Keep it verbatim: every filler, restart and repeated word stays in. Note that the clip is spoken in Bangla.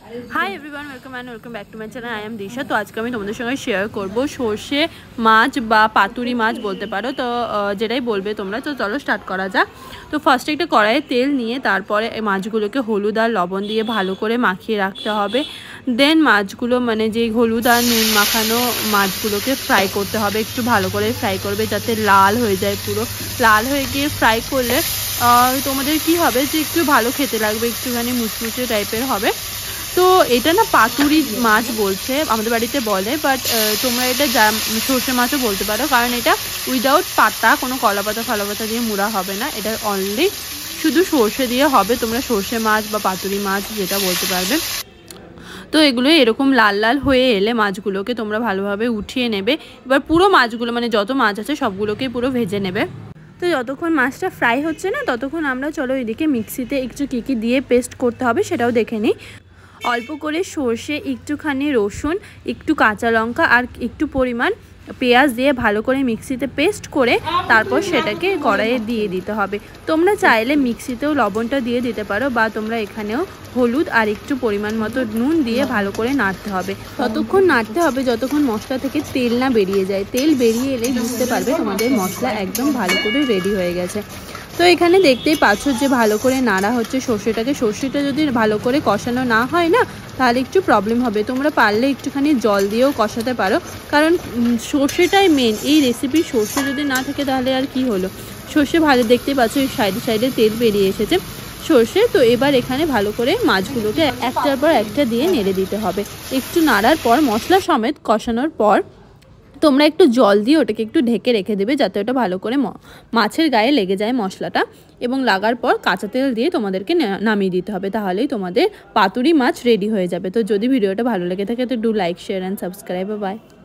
High everyone welcome and welcome back to my channel I am Disha. तो आज के আমি তোমাদের সঙ্গে শেয়ার করব সর্ষে মাছ বা পাতুরি মাছ বলতে পারো, তো যেটাই বলবে তোমরা। তো চলো স্টার্ট করা যাক। তো ফার্স্টে একটা কড়াইয়ে তেল নিয়ে তারপরে এই মাছগুলোকে হলুদ আর লবণ দিয়ে ভালো করে মাখিয়ে রাখতে হবে। দেন মাছগুলো মানে যে হলুদ আর নুন মাখানো মাছগুলোকে ফ্রাই করতে হবে, একটু ভালো করে ফ্রাই করবে যাতে লাল হয়ে যায়। পুরো লাল হয়ে গিয়ে ফ্রাই করলে তোমাদের কি হবে যে একটু ভালো খেতে লাগবে, একটুখানি মুচমুচে টাইপের হবে। তো এটা না পাতুরি মাছ বলছে আমাদের বাড়িতে বলে, বাট তোমরা এটা যা সর্ষে মাছও বলতে পারো, কারণ এটা উইদাউট পাতা, কোনো কলা পাতা ফালা পাতা দিয়ে মুড়া হবে না, এটা অনলি শুধু সর্ষে দিয়ে হবে। তোমরা সর্ষে মাছ বা পাতুরি মাছ যেটা বলতে পারবে। তো এগুলো এরকম লাল লাল হয়ে এলে মাছগুলোকে তোমরা ভালোভাবে উঠিয়ে নেবে। এবার পুরো মাছগুলো মানে যত মাছ আছে সবগুলোকে পুরো ভেজে নেবে। তো যতক্ষণ মাছটা ফ্রাই হচ্ছে না ততক্ষণ আমরা চলো এদিকে মিক্সিতে একটু কী কী দিয়ে পেস্ট করতে হবে সেটাও দেখে নিই। অল্প করে সর্ষে, একটুখানি রসুন, একটু কাঁচা লঙ্কা আর একটু পরিমাণ পেঁয়াজ দিয়ে ভালো করে মিক্সিতে পেস্ট করে তারপর সেটাকে কড়াইয়ে দিয়ে দিতে হবে। তোমরা চাইলে মিক্সিতেও লবণটা দিয়ে দিতে পারো, বা তোমরা এখানেও হলুদ আর একটু পরিমাণ মতো নুন দিয়ে ভালো করে নাড়তে হবে। ততক্ষণ নাড়তে হবে যতক্ষণ মশলা থেকে তেল না বেরিয়ে যায়। তেল বেরিয়ে এলেই বুঝতে পারবে তোমাদের মশলা একদম ভালো করে রেডি হয়ে গেছে। তো এখানে দেখতেই পাচ্ছ যে ভালো করে নাড়া হচ্ছে সর্ষেটাকে। সর্ষেটা যদি ভালো করে কষানো না হয় না তাহলে একটু প্রবলেম হবে। তোমরা পারলে একটুখানি জল দিয়েও কষাতে পারো, কারণ সর্ষেটাই মেন এই রেসিপি। সর্ষে যদি না থাকে তাহলে আর কি হলো। সর্ষে ভালো দেখতেই পাচ্ছ এই সাইডে সাইডে তেল বেরিয়ে এসেছে সর্ষে। তো এবার এখানে ভালো করে মাছগুলোকে একটার পর একটা দিয়ে নেড়ে দিতে হবে। একটু নাড়ার পর মশলা সমেত কষানোর পর তোমরা একটু জল দিয়ে ওটাকে একটু ঢেকে রেখে দেবে যাতে ওটা ভালো করে মাছের গায়ে লেগে যায় মশলাটা, এবং লাগার পর কাঁচা তেল দিয়ে তোমাদেরকে নামিয়ে দিতে হবে। তাহলেই তোমাদের পাতুরি মাছ রেডি হয়ে যাবে। তো যদি ভিডিওটা ভালো লেগে থাকে তো do like, share and subscribe. By.